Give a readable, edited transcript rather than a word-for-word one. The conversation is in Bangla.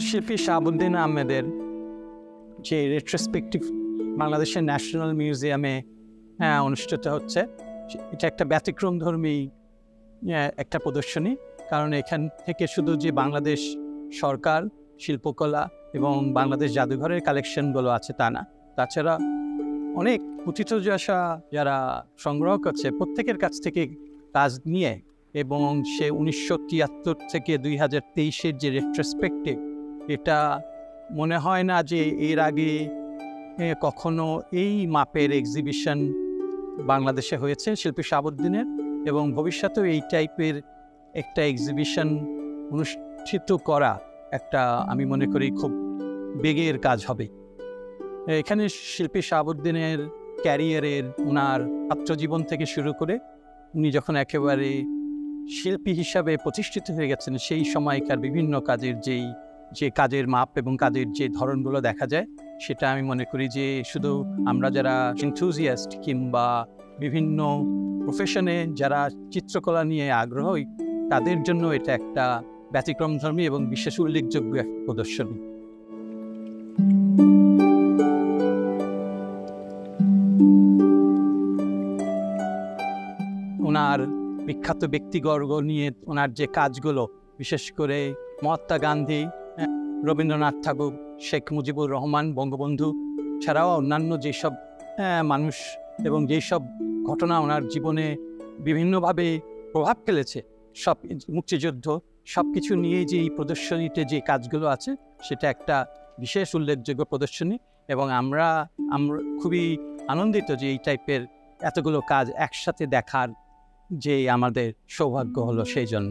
শিল্পী শাহাবুদ্দিন আহমেদের যে রেট্রোস্পেক্টিভ বাংলাদেশের ন্যাশনাল মিউজিয়ামে অনুষ্ঠিত হচ্ছে, এটা একটা ব্যতিক্রমধর্মী একটা প্রদর্শনী। কারণ এখান থেকে শুধু যে বাংলাদেশ সরকার শিল্পকলা এবং বাংলাদেশ জাদুঘরের কালেকশনগুলো আছে তা না, তাছাড়া অনেক প্রথিতযশা যারা সংগ্রহ করছে প্রত্যেকের কাছ থেকে কাজ নিয়ে, এবং সে 1973 থেকে 2023-এর যে রেট্রোস্পেক্টিভ, এটা মনে হয় না যে এর আগে কখনো এই মাপের এক্সিবিশন বাংলাদেশে হয়েছে শিল্পী শাহাবুদ্দিনের, এবং ভবিষ্যতেও এই টাইপের একটা এক্সিবিশন অনুষ্ঠিত করা একটা, আমি মনে করি, খুব বেগের কাজ হবে। এখানে শিল্পী শাহাবুদ্দিনের ক্যারিয়ারের, ওনার ছাত্রজীবন থেকে শুরু করে উনি যখন একেবারে শিল্পী হিসাবে প্রতিষ্ঠিত হয়ে গেছেন সেই সময়কার বিভিন্ন কাজের যে কাজের মাপ এবং কাজের যে ধরনগুলো দেখা যায়, সেটা আমি মনে করি যে শুধু আমরা যারা এনথুজিয়াস্ট কিংবা বিভিন্ন প্রফেশনে যারা চিত্রকলা নিয়ে আগ্রহী তাদের জন্য এটা একটা ব্যতিক্রমধর্মী এবং বিশেষ উল্লেখযোগ্য এক প্রদর্শনী। ওনার বিখ্যাত ব্যক্তিবর্গ নিয়ে ওনার যে কাজগুলো, বিশেষ করে মহাত্মা গান্ধী, রবীন্দ্রনাথ ঠাকুর, শেখ মুজিবুর রহমান, বঙ্গবন্ধু ছাড়াও অন্যান্য যেসব মানুষ এবং যেসব ঘটনা ওনার জীবনে বিভিন্নভাবে প্রভাব ফেলেছে, সব মুক্তিযুদ্ধ, সব কিছু নিয়েই যে এই প্রদর্শনীতে যে কাজগুলো আছে সেটা একটা বিশেষ উল্লেখযোগ্য প্রদর্শনী। এবং আমরা খুবই আনন্দিত যে এই টাইপের এতগুলো কাজ একসাথে দেখার যে আমাদের সৌভাগ্য হলো সেই জন্য।